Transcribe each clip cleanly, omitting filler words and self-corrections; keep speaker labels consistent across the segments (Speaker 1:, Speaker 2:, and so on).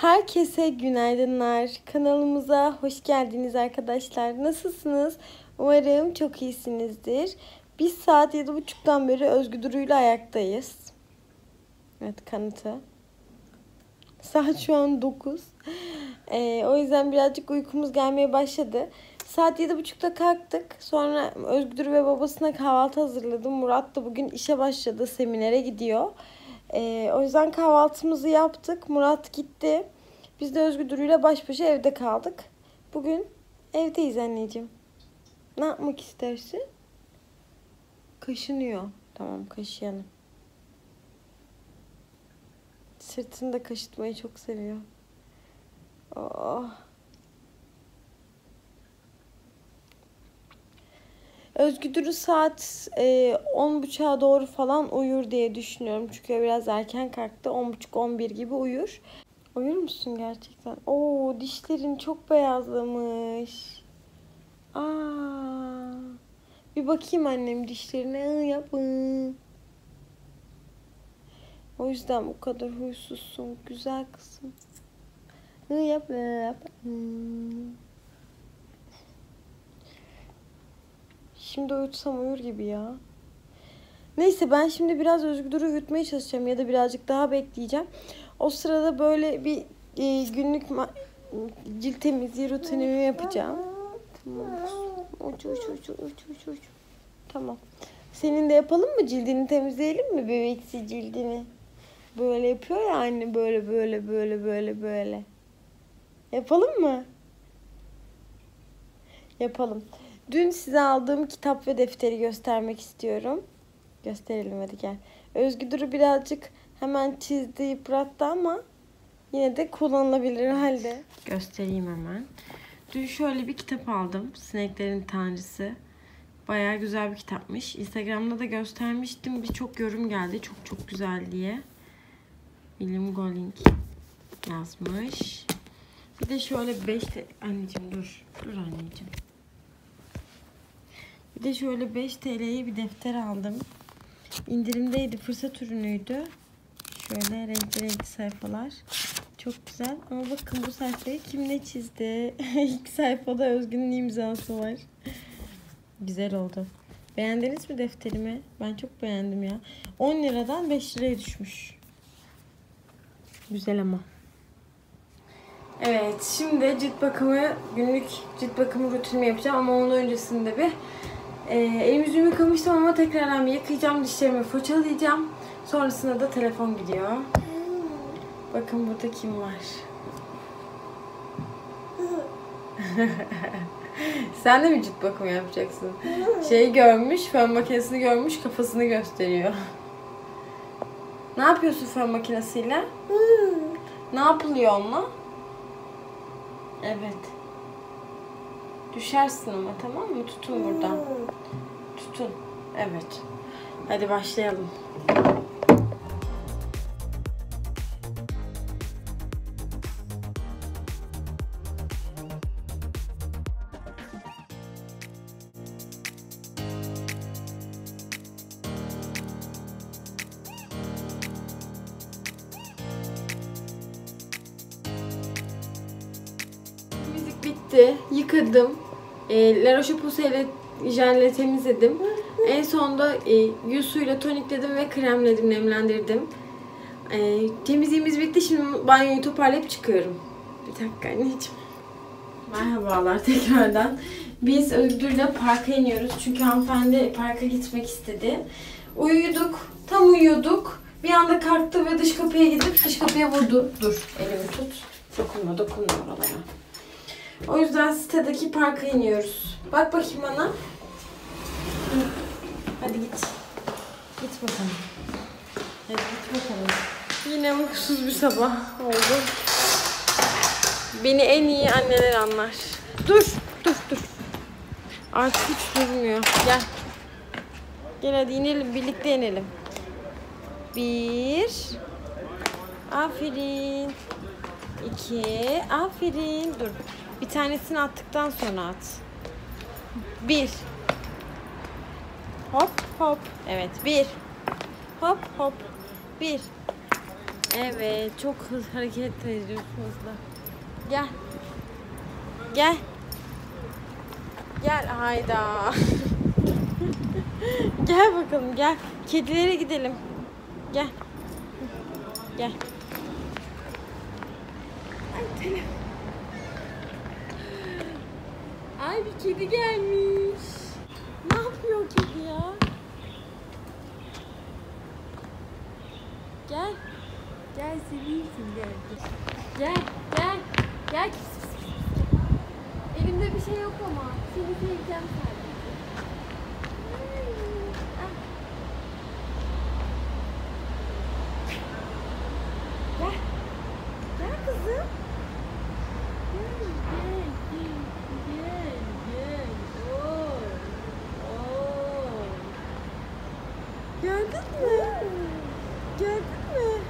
Speaker 1: Herkese günaydınlar. Kanalımıza hoş geldiniz arkadaşlar. Nasılsınız? Umarım çok iyisinizdir. Biz saat 7.30'dan beri Özgü Duru'yla ayaktayız. Evet, kanıtı. Saat şu an 9. O yüzden birazcık uykumuz gelmeye başladı. Saat 7.30'da kalktık. Sonra Özgü Duru ve babasına kahvaltı hazırladım. Murat da bugün işe başladı. Seminere gidiyor. O yüzden kahvaltımızı yaptık. Murat gitti. Biz de Özgü Duru'yla baş başa evde kaldık. Bugün evdeyiz anneciğim. Ne yapmak istersin? Kaşınıyor. Tamam, kaşıyalım. Sırtını da kaşıtmayı çok seviyor. Oh. Özgü Duru saat 10.30'a doğru falan uyur diye düşünüyorum. Çünkü biraz erken kalktı. 10.30-11 gibi uyur. Uyur musun gerçekten? Oo, dişlerin çok beyazlamış. Aa, bir bakayım annem dişlerine. Yapın. O yüzden bu kadar huysuzsun. Güzel kızım. Yap. Şimdi uyutsam uyur gibi ya. Neyse, ben şimdi biraz Özgü Duru'yu uyutmaya çalışacağım ya da birazcık daha bekleyeceğim. O sırada böyle bir günlük cilt temizliği rutinimi yapacağım. Tamam. Uç. Tamam. Senin de yapalım mı? Cildini temizleyelim mi? Bebeksi cildini. Böyle yapıyor ya anne. Böyle. Yapalım mı? Yapalım. Dün size aldığım kitap ve defteri göstermek istiyorum. Gösterelim, hadi gel. Özgü Duru birazcık hemen çizdi, yıprattı ama yine de kullanılabilir halde. Göstereyim hemen. Dün şöyle bir kitap aldım. Sineklerin Tanrısı. Bayağı güzel bir kitapmış. Instagram'da da göstermiştim. Birçok yorum geldi. Çok güzel diye. William Golding yazmış. Bir de şöyle 5 anneciğim dur. Dur anneciğim. Bir de şöyle 5 TL'ye bir defter aldım. İndirimdeydi. Fırsat ürünüydü. Şöyle renkli sayfalar. Çok güzel. Ama bakın bu sayfayı kim ne çizdi? İlk sayfada Özgün'ün imzası var. Güzel oldu. Beğendiniz mi defterimi? Ben çok beğendim ya. 10 liradan 5 liraya düşmüş. Güzel ama. Evet, şimdi günlük cilt bakımı rutinimi yapacağım ama onun öncesinde bir elimi yüzümü yıkamıştım ama tekrardan bir yıkayacağım, dişlerimi fırçalayacağım. Sonrasında da telefon gidiyor. Bakın burada kim var? Sen de mi cilt bakımı yapacaksın? Fön makinesini görmüş, kafasını gösteriyor. Ne yapıyorsun fön makinesiyle? Ne yapılıyor onunla? Evet. Düşersin ama, tamam mı? Tutun buradan. Tutun. Evet. Hadi başlayalım. Temizlik bitti. Yıkadım. La Roche-Posay jenle temizledim. En sonunda yüz suyuyla tonikledim ve kremledim, nemlendirdim. Temizliğimiz bitti. Şimdi banyoyu toparlayıp çıkıyorum. Bir dakika anneciğim. Merhabalar tekrardan. Biz Özgür'le parka iniyoruz. Çünkü hanımefendi parka gitmek istedi. Tam uyuyorduk. Bir anda kalktı ve dış kapıya gidip dış kapıya vurdu. Dur, elimi tut. Dokunma oralara. O yüzden sitedeki parka iniyoruz. Bak bakayım bana. Hadi git. Git bakalım. Hadi git bakalım. Yine mutsuz bir sabah oldu. Beni en iyi anneler anlar. Dur. Artık hiç durmuyor. Gel. Gel hadi inelim. Birlikte inelim. 1. Aferin. 2. Aferin. Dur. Bir tanesini attıktan sonra at. 1. Hop. Evet. 1. Hop. 1. Evet, çok hareket ediyoruz hızlı. Gel. Gel. Gel hayda. Gel bakalım gel. Kedilere gidelim. Gel. Gel. Ay telefon. Ay bir kedi gelmiş. Ne yapıyor kedi ya? Gel. Gel seveyimsin gel. Gel. Gel. Gel. Elimde bir şey yok ama. Seni seveceğim sadece. Gel. Gel kızım. Gel. Gördün mü? Gördün mü?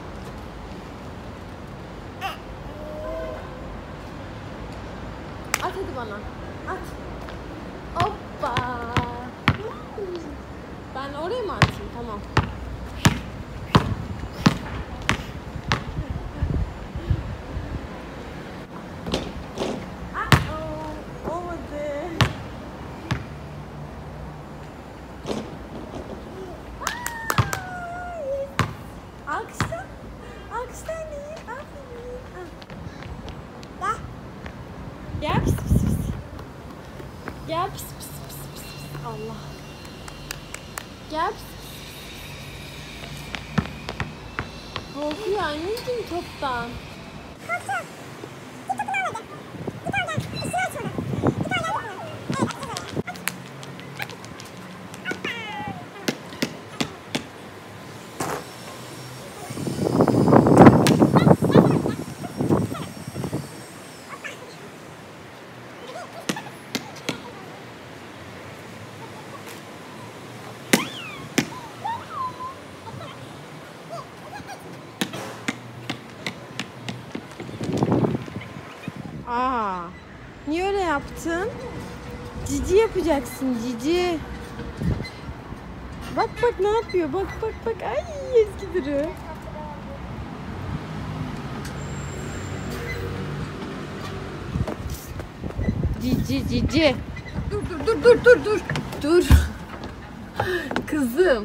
Speaker 1: At hadi bana. At. Hoppa. Ben oraya mı atayım? Tamam. Olmadı. Alkışla. Alkışla anneyi. Aferin. Gel. Gel pis pis pis. Gel pis pis pis pis. Allah. Gel pis pis. Korkuyor anneciğim toptan. Korkuyor. Aa, niye öyle yaptın? Cici yapacaksın cici. Bak bak ne yapıyor? Bak bak bak. Ay Ezgi Duru. Cici cici. Dur dur dur dur dur dur. Dur. Kızım.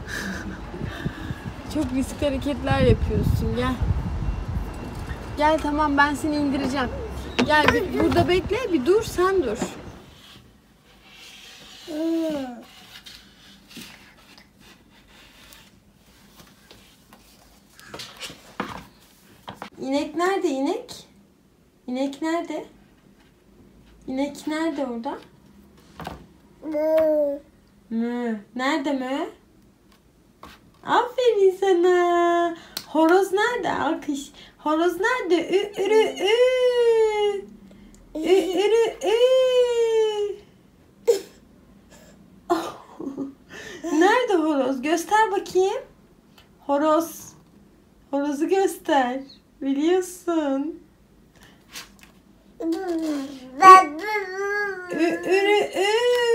Speaker 1: Çok riskli hareketler yapıyorsun. Gel. Gel tamam ben seni indireceğim. Gel burada bekle bir dur sen dur. İnek nerede inek? İnek nerede? İnek nerede orada? Mü. Nerede mü? Aferin sana. Horoz nerede? Alkış. Horoz nerede? Ürü ü. Ürü ü. Nerede horoz? Göster bakayım. Horoz. Horozu göster. Biliyorsun. Ürü ü.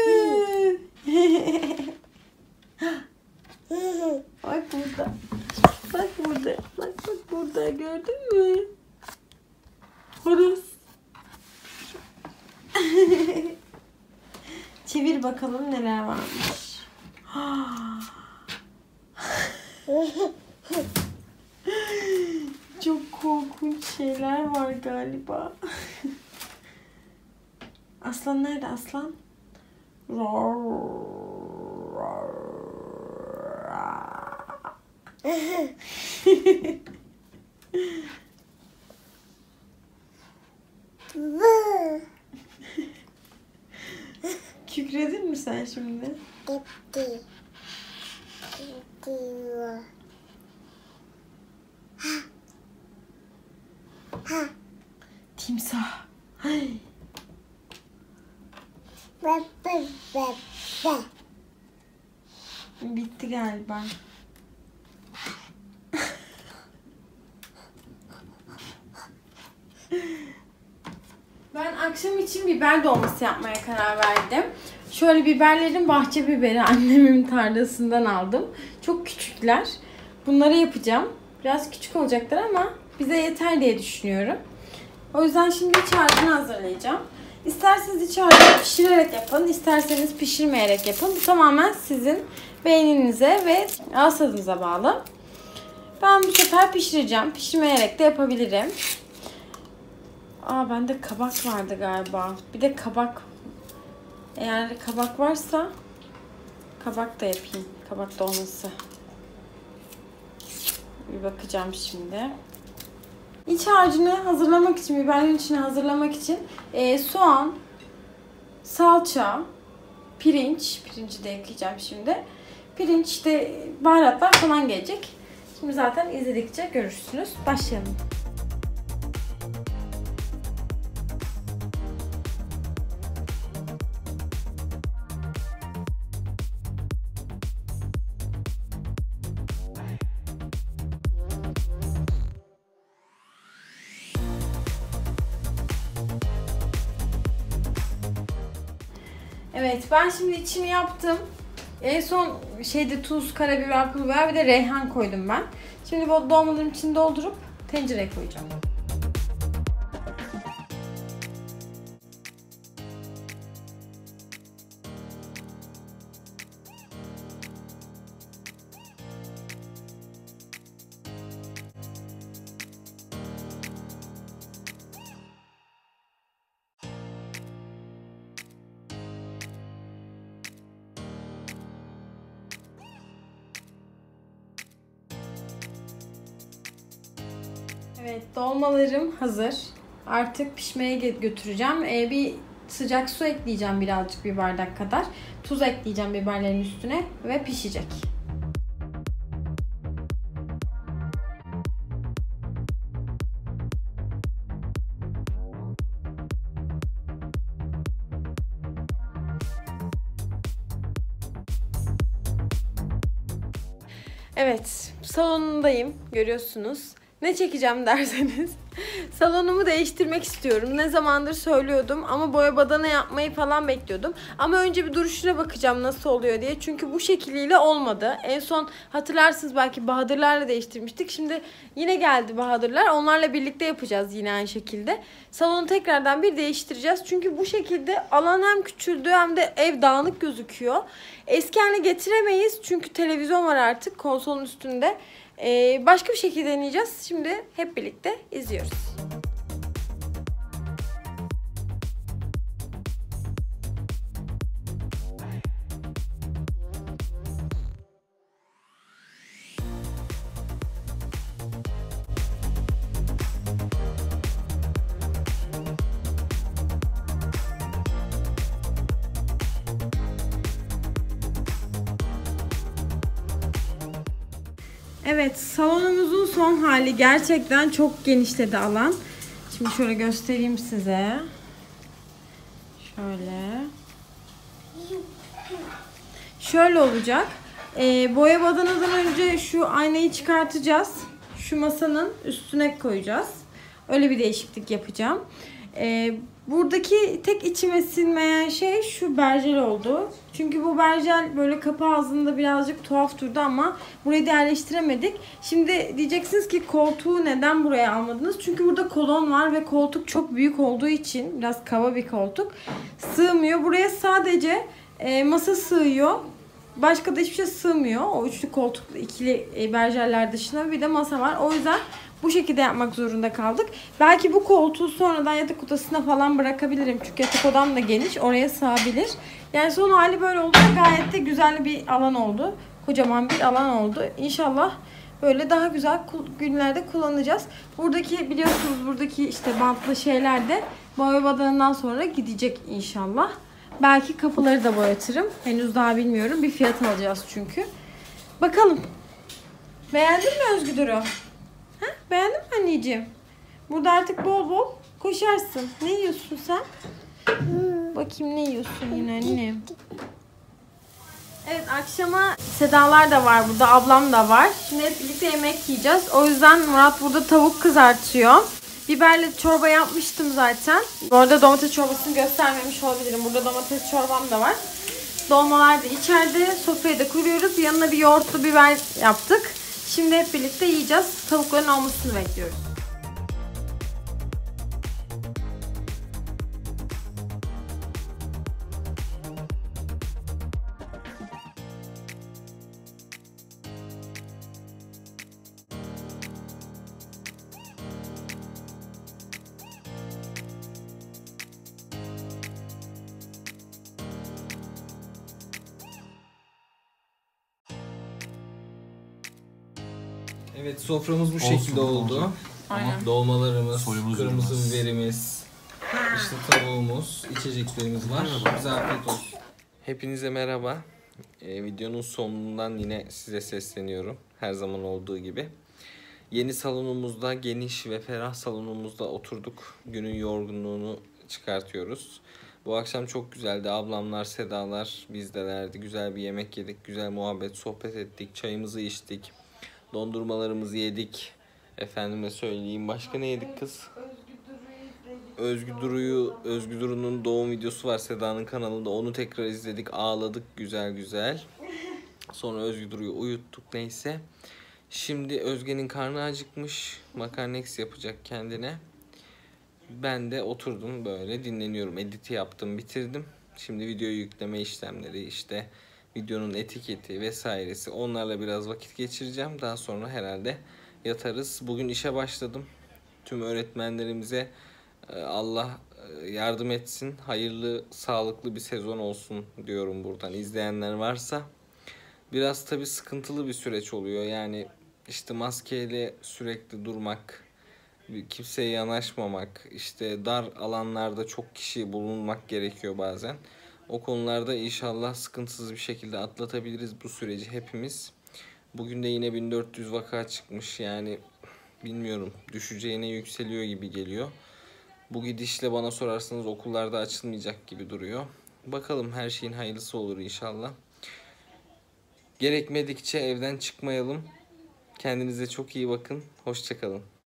Speaker 1: Bak burada. Bak burada. Bak bak burada. Gördün mü? Horoz. Çevir bakalım neler varmış. Çok korkunç şeyler var galiba. Aslan nerede aslan? Kükredin mi sen şimdi?
Speaker 2: Gitti. Gitti.
Speaker 1: Timsah. Ay. Bitti galiba. Ben akşam için biber dolması yapmaya karar verdim. Şöyle biberlerin bahçe biberi annemin tarlasından aldım. Çok küçükler. Bunları yapacağım. Biraz küçük olacaktır ama bize yeter diye düşünüyorum. O yüzden şimdi iç harcını hazırlayacağım. İsterseniz iç harcını pişirerek yapın, isterseniz pişirmeyerek yapın. Bu tamamen sizin beğeninize ve ağız tadınıza bağlı. Ben bu sefer pişireceğim. Pişirmeyerek de yapabilirim. Bende kabak vardı galiba. Bir de kabak. Eğer kabak varsa kabak da yapayım. Kabak dolması. Bir bakacağım şimdi. İç harcını hazırlamak için, biberlerin içine hazırlamak için soğan, salça, pirinci de ekleyeceğim şimdi. Pirinç, işte baharatlar falan gelecek. Şimdi zaten izledikçe görürsünüz. Başlayalım. Evet, ben şimdi içimi yaptım. En son tuz, karabiber, pul biber, bir de reyhan koydum ben. Şimdi bu dolmaların içini doldurup tencereye koyacağım. Evet, dolmalarım hazır. Artık pişmeye götüreceğim. Bir sıcak su ekleyeceğim, birazcık, bir bardak kadar. Tuz ekleyeceğim biberlerin üstüne ve pişecek. Evet, salonundayım, görüyorsunuz. Ne çekeceğim derseniz, salonumu değiştirmek istiyorum. Ne zamandır söylüyordum ama boya badana yapmayı falan bekliyordum. Ama önce bir duruşuna bakacağım nasıl oluyor diye. Çünkü bu şekliyle olmadı. En son hatırlarsınız belki, Bahadırlarla değiştirmiştik. Şimdi yine geldi Bahadırlar. Onlarla birlikte yapacağız yine aynı şekilde. Salonu tekrardan bir değiştireceğiz. Çünkü bu şekilde alan hem küçüldü hem de ev dağınık gözüküyor. Eski haline getiremeyiz çünkü televizyon var artık konsolun üstünde. Başka bir şekilde deneyeceğiz. Şimdi hep birlikte izliyoruz. Evet, salonumuzun son hali, gerçekten çok genişledi alan. Şimdi şöyle göstereyim size. Şöyle olacak. Boya badanadan önce şu aynayı çıkartacağız. Şu masanın üstüne koyacağız. Öyle bir değişiklik yapacağım. Buradaki tek içime sinmeyen şey şu berjel oldu. Çünkü bu berjel böyle kapı ağzında birazcık tuhaf durdu ama burayı da yerleştiremedik. Şimdi diyeceksiniz ki koltuğu neden buraya almadınız? Çünkü burada kolon var ve koltuk çok büyük olduğu için, biraz kaba bir koltuk, sığmıyor. Buraya sadece masa sığıyor. Başka da hiçbir şey sığmıyor. O üçlü koltuklu ikili berjerler dışında bir de masa var. O yüzden bu şekilde yapmak zorunda kaldık. Belki bu koltuğu sonradan yatak odasına falan bırakabilirim. Çünkü yatak odam da geniş. Oraya sığabilir. Yani son hali böyle oldu. Gayet de güzel bir alan oldu. Kocaman bir alan oldu. İnşallah böyle daha güzel günlerde kullanacağız. Buradaki, biliyorsunuz, buradaki işte bantlı şeyler de boya badanından sonra gidecek inşallah. Belki kapıları da boyatırım. Henüz daha bilmiyorum. Bir fiyat alacağız çünkü. Bakalım. Beğendin mi Özgüdür'ü? Beğendin mi anneciğim? Burada artık bol bol koşarsın. Ne yiyorsun sen? Bakayım ne yiyorsun yine annem. Evet, akşama Sedalar da var burada. Ablam da var. Şimdi hep birlikte yemek yiyeceğiz. O yüzden Murat burada tavuk kızartıyor. Biberli çorba yapmıştım zaten. Bu arada domates çorbasını göstermemiş olabilirim. Burada domates çorbam da var. Dolmalar da içeride. Sofrayı da kuruyoruz. Yanına bir yoğurtlu biber yaptık. Şimdi hep birlikte yiyeceğiz. Tavukların olmasını bekliyoruz.
Speaker 2: Evet, soframız bu şekilde oldu.
Speaker 1: Aynen.
Speaker 2: Dolmalarımız,
Speaker 3: Soyumuz,
Speaker 2: kırmızı
Speaker 3: yürümez.
Speaker 2: biberimiz, işte tavuğumuz, içeceklerimiz var. Bize afiyet olsun. Hepinize merhaba. Videonun sonundan yine size sesleniyorum. Her zaman olduğu gibi. Yeni salonumuzda, geniş ve ferah salonumuzda oturduk. Günün yorgunluğunu çıkartıyoruz. Bu akşam çok güzeldi. Ablamlar, Sedalar bizdelerdi. Güzel bir yemek yedik. Güzel muhabbet, sohbet ettik. Çayımızı içtik. Dondurmalarımızı yedik. Efendime söyleyeyim. Başka ne yedik kız? Özgü Duru'nun doğum videosu var Seda'nın kanalında. Onu tekrar izledik. Ağladık güzel güzel. Sonra Özgü Duru'yu uyuttuk neyse. Şimdi Özge'nin karnı acıkmış. Makarnex yapacak kendine. Ben de oturdum böyle dinleniyorum. Editi yaptım, bitirdim. Şimdi videoyu yükleme işlemleri, işte videonun etiketi vesairesi, onlarla biraz vakit geçireceğim. Daha sonra herhalde yatarız. Bugün işe başladım. Tüm öğretmenlerimize Allah yardım etsin. Hayırlı, sağlıklı bir sezon olsun diyorum buradan. İzleyenler varsa. Biraz tabii sıkıntılı bir süreç oluyor. Yani işte maskeyle sürekli durmak, kimseye yanaşmamak, işte dar alanlarda çok kişi bulunmak gerekiyor bazen. O konularda inşallah sıkıntısız bir şekilde atlatabiliriz bu süreci hepimiz. Bugün de yine 1400 vaka çıkmış, yani bilmiyorum, düşeceğine yükseliyor gibi geliyor. Bu gidişle bana sorarsanız okullarda açılmayacak gibi duruyor. Bakalım, her şeyin hayırlısı olur inşallah. Gerekmedikçe evden çıkmayalım. Kendinize çok iyi bakın. Hoşça kalın.